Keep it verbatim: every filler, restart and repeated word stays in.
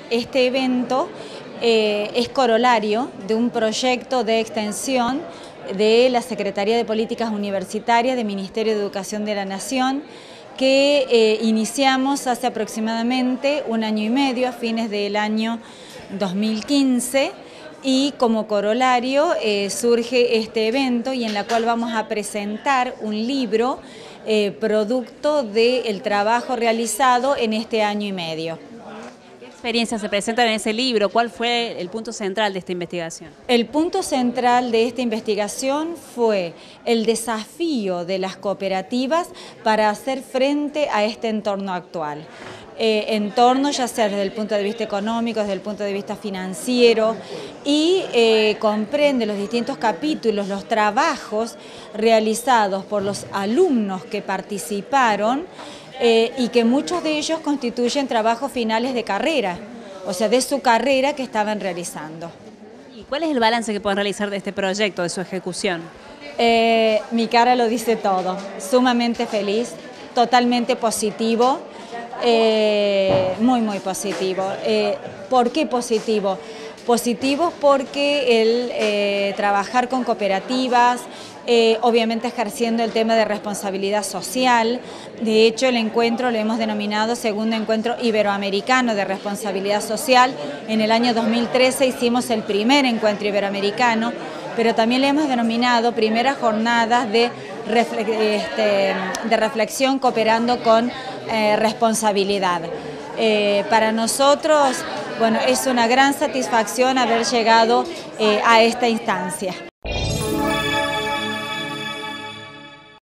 Este evento eh, es corolario de un proyecto de extensión de la Secretaría de Políticas Universitarias del Ministerio de Educación de la Nación, que eh, iniciamos hace aproximadamente un año y medio, a fines del año dos mil quince, y como corolario eh, surge este evento y en la cual vamos a presentar un libro eh, producto del trabajo realizado en este año y medio. ¿Qué experiencias se presentan en ese libro? ¿Cuál fue el punto central de esta investigación? El punto central de esta investigación fue el desafío de las cooperativas para hacer frente a este entorno actual. Eh, entorno ya sea desde el punto de vista económico, desde el punto de vista financiero, y eh, comprende los distintos capítulos, los trabajos realizados por los alumnos que participaron eh, y que muchos de ellos constituyen trabajos finales de carrera, o sea, de su carrera que estaban realizando. ¿Y cuál es el balance que pueden realizar de este proyecto, de su ejecución? Eh, mi cara lo dice todo, sumamente feliz, totalmente positivo. Eh, muy muy positivo. Eh, ¿Por qué positivo? Positivo porque el eh, trabajar con cooperativas, eh, obviamente ejerciendo el tema de responsabilidad social. De hecho, el encuentro lo hemos denominado Segundo Encuentro Iberoamericano de Responsabilidad Social. En el año dos mil trece hicimos el primer encuentro iberoamericano, pero también le hemos denominado primeras jornadas de, refle este, de reflexión cooperando con eh, responsabilidad. Eh, para nosotros, bueno, es una gran satisfacción haber llegado eh, a esta instancia.